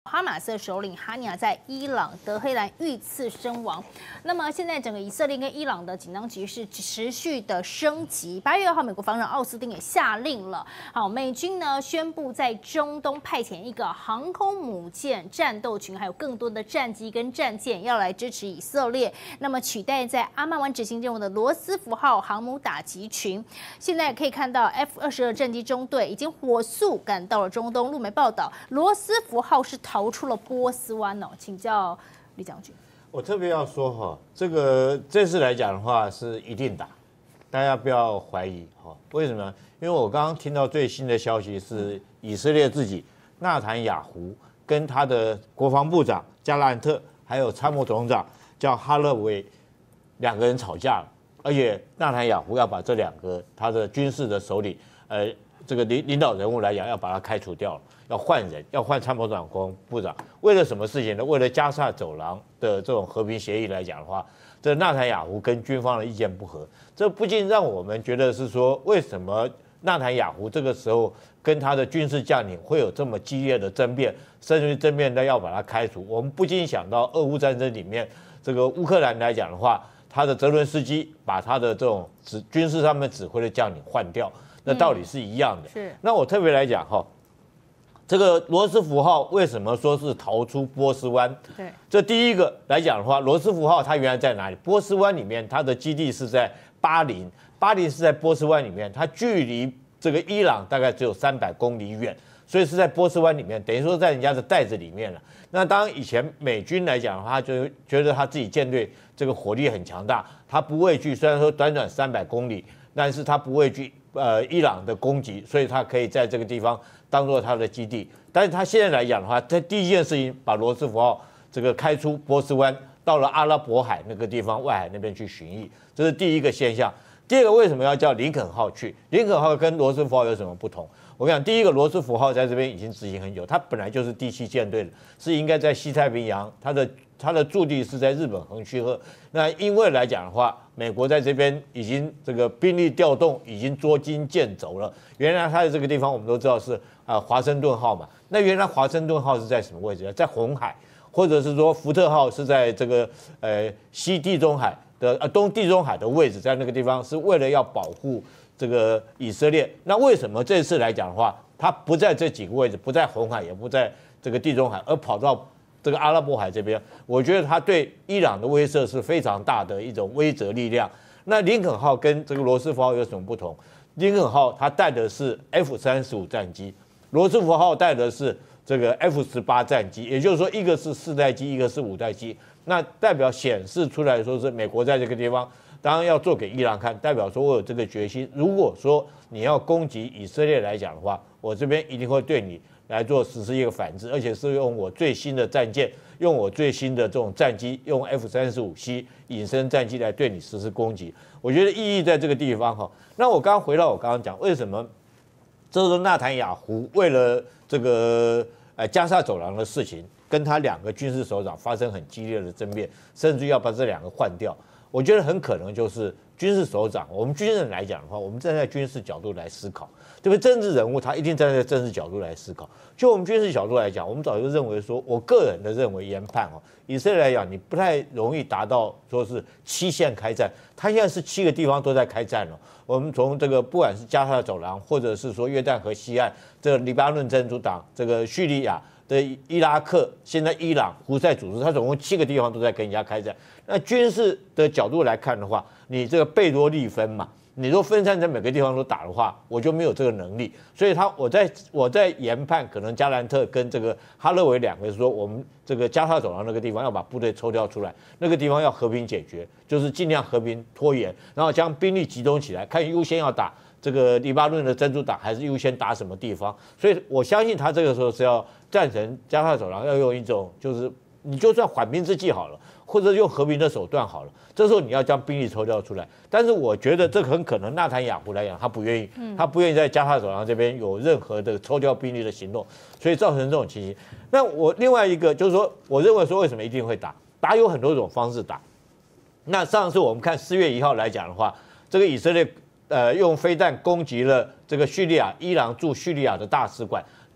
哈马斯的首领哈尼亚在伊朗德黑兰遇刺身亡。那么现在整个以色列跟伊朗的紧张局势持续的升级。8月2号，美国防长奥斯汀也下令了，好，美军呢宣布在中东派遣一个航空母舰战斗群，还有更多的战机跟战舰要来支持以色列。那么取代在阿曼湾执行任务的罗斯福号航母打击群。现在可以看到 F-22战机中队已经火速赶到了中东。路媒报道，罗斯福号是逃出了波斯湾哦，请教李将军。 我特别要说哈，这次来讲的话是一定打，大家不要怀疑哈。为什么？因为我刚刚听到最新的消息是，以色列自己纳坦雅胡跟他的国防部长加兰特，还有参谋总长叫哈勒维2个人吵架了，而且纳坦雅胡要把这2个他的军事的首领，这个领导人物来讲，要把他开除掉了。要换人，要换参谋长、国防部长，为了什么事情呢？为了加沙走廊的这种和平协议来讲的话，这纳坦雅胡跟军方的意见不合，这不禁让我们觉得是说，为什么纳坦雅胡这个时候跟他的军事将领会有这么激烈的争辩，甚至争辩的要把他开除？我们不禁想到俄乌战争里面，这个乌克兰来讲的话，他的泽伦斯基把他的这种军事上面指挥的将领换掉，那道理是一样的。 是。 那我特别来讲哈。这个罗斯福号为什么说是逃出波斯湾？ 对， 这第一个来讲的话，罗斯福号它原来在哪里？波斯湾里面，它的基地是在巴林，巴林是在波斯湾里面，它距离这个伊朗大概只有300公里远，所以是在波斯湾里面，等于说在人家的袋子里面了。那当然以前美军来讲的话，他就觉得他自己舰队这个火力很强大，他不畏惧，虽然说短短300公里，但是他不畏惧伊朗的攻击，所以他可以在这个地方当做他的基地。但是他现在来讲的话，他第一件事情把罗斯福号这个开出波斯湾，到了阿拉伯海那个地方外海那边去巡弋，这是第一个现象。第二个，为什么要叫林肯号去？林肯号跟罗斯福号有什么不同？我跟你讲，第一个，罗斯福号在这边已经执行很久，它本来就是第7舰队的，是应该在西太平洋，它的驻地是在日本横须贺。那因为来讲的话，美国在这边已经这个兵力调动已经捉襟见肘了。原来它的这个地方我们都知道是华盛顿号嘛，那原来华盛顿号是在什么位置？在红海，或者是说福特号是在这个西地中海的东地中海的位置，在那个地方是为了要保护这个以色列。那为什么这次来讲的话，它不在这几个位置，不在红海，也不在这个地中海，而跑到这个阿拉伯海这边？我觉得它对伊朗的威慑是非常大的一种威慑力量。那林肯号跟这个罗斯福号有什么不同？林肯号它带的是 F-35战机，罗斯福号带的是这个 F-18战机，也就是说一个是4代机，一个是5代机。那代表显示出来说是美国在这个地方，当然要做给伊朗看，代表说我有这个决心。如果说你要攻击以色列来讲的话，我这边一定会对你来做实施一个反制，而且是用我最新的战舰，用我最新的这种战机，用 F-35C 隐身战机来对你实施攻击。我觉得意义在这个地方哈。那我刚刚回到我刚刚讲，为什么这时候纳坦雅胡为了这个加沙走廊的事情，跟他2个军事首长发生很激烈的争辩，甚至要把这2个换掉。我觉得很可能就是军事首长，我们军人来讲的话，我们站在军事角度来思考，对不对？政治人物他一定站在政治角度来思考。就我们军事角度来讲，我们早就认为说，我个人的认为研判以色列来讲，你不太容易达到说是7线开战，他现在是7个地方都在开战了。我们从这个不管是加沙走廊，或者是说约旦河西岸，这个黎巴嫩真主党，这个叙利亚的伊拉克，现在伊朗胡塞组织，它总共7个地方都在跟人家开战。那军事的角度来看的话，你这个贝多利分嘛，你若分散在每个地方都打的话，我就没有这个能力。所以我在研判，可能加兰特跟这个哈勒维2个说，我们这个加沙走廊那个地方要把部队抽调出来，那个地方要和平解决，就是尽量和平拖延，然后将兵力集中起来，看优先要打这个黎巴嫩的真主党，还是优先打什么地方。所以我相信他这个时候是要赞成加沙走廊要用一种就是你就算缓兵之计好了，或者用和平的手段好了，这时候你要将兵力抽调出来。但是我觉得这很可能纳坦雅胡来讲，他不愿意，他不愿意在加沙走廊这边有任何的抽调兵力的行动，所以造成这种情形。那我另外一个就是说，我认为说为什么一定会打？打有很多种方式打。那上次我们看4月1号来讲的话，这个以色列用飞弹攻击了这个叙利亚伊朗驻叙利亚的大使馆。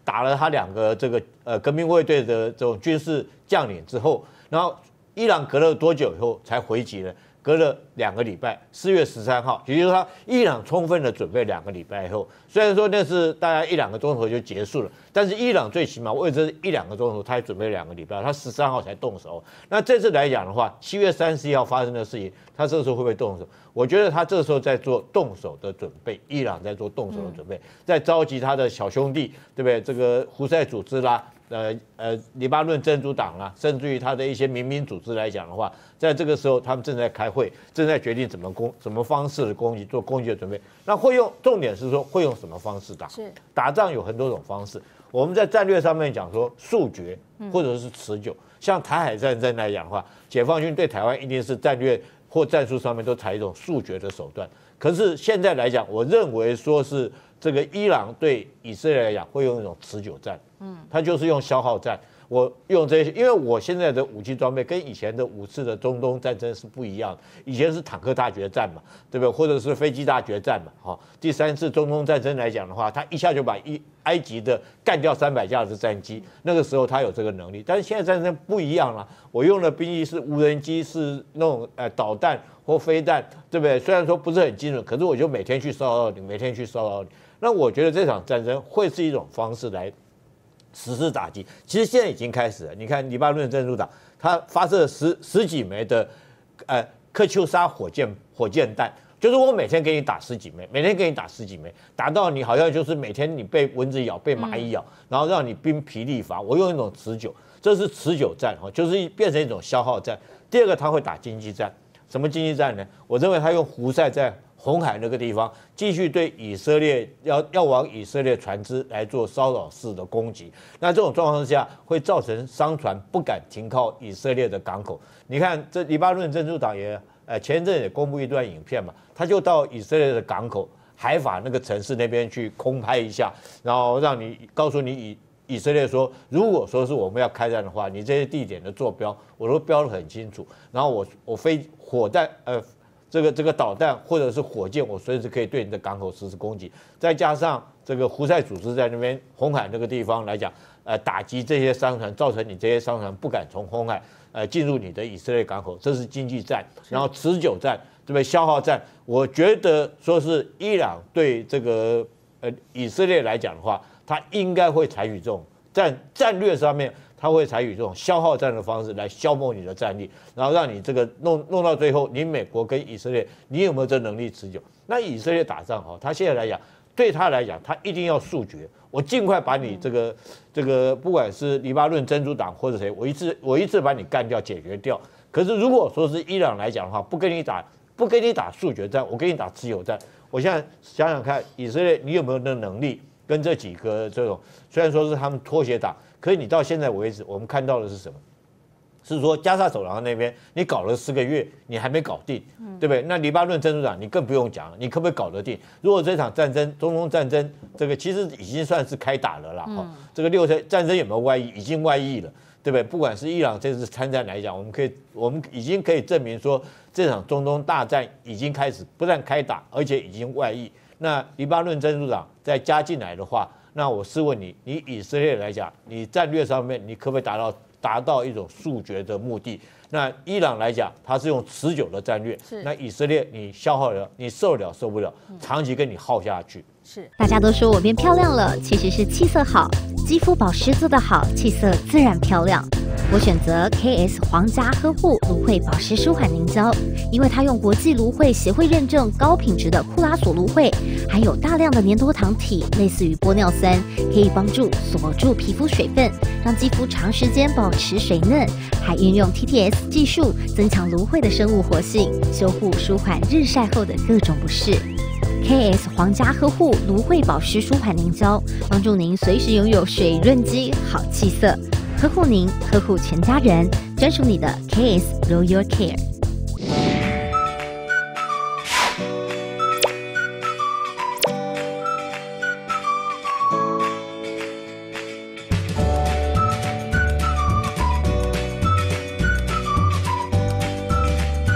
打了他2个这个革命卫队的这种军事将领之后，然后伊朗隔了多久以后才回击呢？隔了2个礼拜，4月13号，也就是说，伊朗充分的准备2个礼拜以后，虽然说那是大概1-2个钟头就结束了，但是伊朗最起码为这1-2个钟头，他还准备2个礼拜，他13号才动手。那这次来讲的话，7月31号发生的事情，他这个时候会不会动手？我觉得他这个时候在做动手的准备，伊朗在做动手的准备，在召集他的小兄弟，对不对？这个胡塞组织啦。黎巴嫩真主党啦，甚至于他的一些民兵组织来讲的话，在这个时候他们正在开会，正在决定什么方式的攻击，做攻击的准备。那重点是说会用什么方式打？是打仗有很多种方式。我们在战略上面讲说速决或者是持久。像台海战争来讲的话，解放军对台湾一定是战略或战术上面都采一种速决的手段。可是现在来讲，我认为说是这个伊朗对以色列来讲会用一种持久战，他就是用消耗战。我用这些，因为我现在的武器装备跟以前的5次的中东战争是不一样的。以前是坦克大决战嘛，对不对？或者是飞机大决战嘛。好，第3次中东战争来讲的话，他一下就把埃及的干掉300架的战机，那个时候他有这个能力。但是现在战争不一样了，我用的兵器是无人机，是那种导弹或飞弹，对不对？虽然说不是很精准，可是我就每天去骚扰你，每天去骚扰你。那我觉得这场战争会是一种方式来实施打击。其实现在已经开始了。你看黎巴嫩真主党，他发射十几枚的科秋莎火箭弹，就是我每天给你打10几枚，每天给你打10几枚，打到你好像就是每天你被蚊子咬、被蚂蚁咬，然后让你兵疲力乏。我用一种持久，这是持久战，就是变成一种消耗战。第二个，他会打经济战。什么经济战呢？我认为他用胡塞在红海那个地方继续对以色列要往以色列船只来做骚扰式的攻击。那这种状况之下，会造成商船不敢停靠以色列的港口。你看，这黎巴嫩真主党也前一阵也公布一段影片嘛，他就到以色列的港口海法那个城市那边去空拍一下，然后告诉你以色列说，如果说是我们要开战的话，你这些地点的坐标我都标得很清楚，然后我飞火弹这个导弹或者是火箭，我随时可以对你的港口实施攻击。再加上这个胡塞组织在那边红海那个地方来讲，打击这些商船，造成你这些商船不敢从红海进入你的以色列港口，这是经济战。然后持久战，对不对？消耗战，我觉得说是伊朗对这个以色列来讲的话，他应该会采取这种战略上面。他会采取这种消耗战的方式来消磨你的战力，然后让你这个弄到最后，你美国跟以色列，你有没有这能力持久？那以色列打仗他现在来讲，对他来讲，他一定要速决，我尽快把你这个不管是黎巴嫩真主党或者谁，我一次把你干掉解决掉。可是如果说是伊朗来讲的话，不跟你打速决战，我跟你打持久战。我现在想想看，以色列你有没有那能力跟这几个这种虽然说是他们拖鞋党。可是你到现在为止，我们看到的是什么？是说加沙走廊那边你搞了4个月，你还没搞定，对不对？那黎巴嫩真主党你更不用讲了，你可不可以搞得定？如果这场战争，中东战争，这个其实已经算是开打了啦。这个战争有没有外溢？已经外溢了，对不对？不管是伊朗这次参战来讲，我们已经可以证明说，这场中东大战已经开始，不但开打，而且已经外溢。那黎巴嫩真主党再加进来的话，那我试问你以色列来讲，你战略上面你可不可以达到一种速决的目的？那伊朗来讲，它是用持久的战略。那以色列你消耗了，你受不了，长期跟你耗下去。 是，大家都说我变漂亮了，其实是气色好，肌肤保湿做得好，气色自然漂亮。我选择 KS 皇家呵护芦荟保湿舒缓凝胶，因为它用国际芦荟协会认证高品质的库拉索芦荟，含有大量的粘多糖体，类似于玻尿酸，可以帮助锁住皮肤水分，让肌肤长时间保持水嫩，还运用 TTS 技术增强芦荟的生物活性，修护舒缓日晒后的各种不适。KS 皇家呵护芦荟保湿舒缓凝胶，帮助您随时拥有水润肌、好气色，呵护您，呵护全家人，专属你的 KS Royal Care。